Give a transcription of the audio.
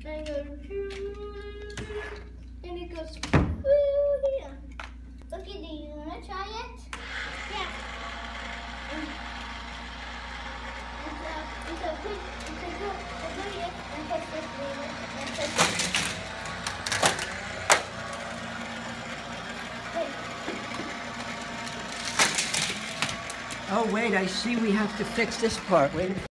Then it goes, and it goes here. Okay, do you wanna try it? Yeah. And so put it and push this lever and push it. Oh, wait, I see we have to fix this part. Wait.